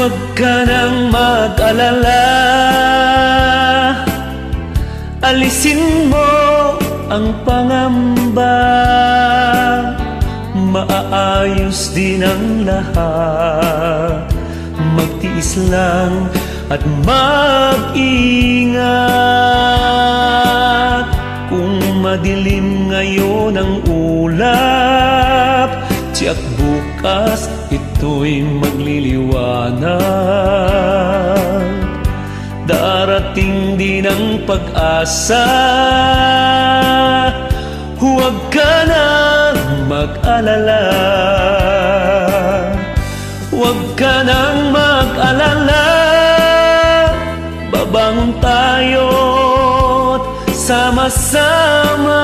Huwag ka nang mag-alala, alisin mo ang pangamba. Maaayos din ang lahat. Magtiis lang at mag-ingat. Kung madilim ngayon ang ulap, tiyak bukas ito'y magliliwanag. Darating din ang pag-asa. Huwag ka nang mag-alala, huwag ka nang mag-alala. Babangon tayo't sama-sama,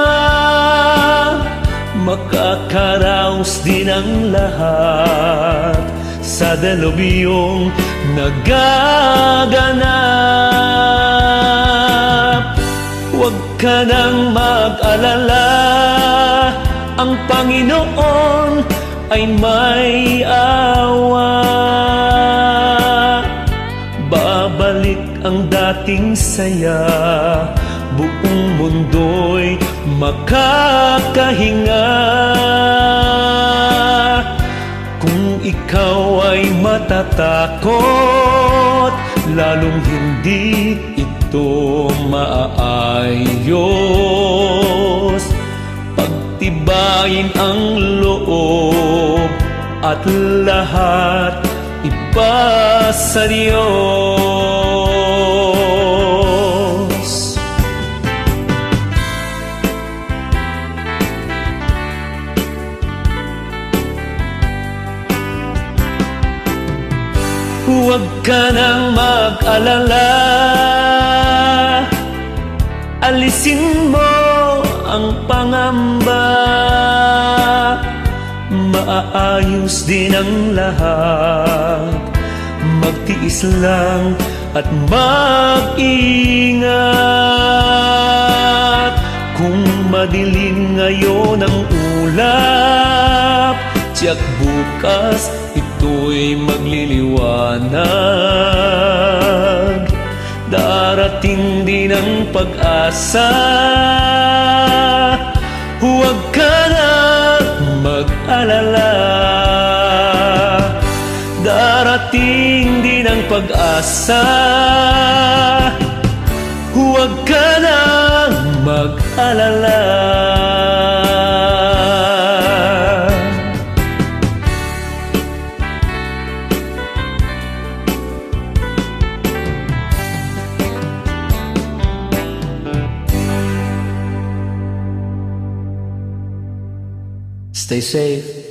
makakaraos din ang lahat sa delubiyong nagaganap. Huwag ka nang mag-alala, ang Panginoon ay may awa. Babalik ang dating saya, buong mundo'y makakahinga. Kung ikaw ay matatakot, lalong hindi ito maaayos. Pagtibayin ang loob at lahat ipasa Diyos. Huwag ka nang mag-alala, alisin mo ang pangamba. Maaayos din ang lahat. Magtiis lang at mag-ingat. Kung madilim ngayon ang ulap, tiyak bukas ito'y magliliwanag. Darating din ang pag-asa. Huwag ka nang mag-alala, darating din ang pag-asa. Huwag ka nang mag-alala. Stay safe.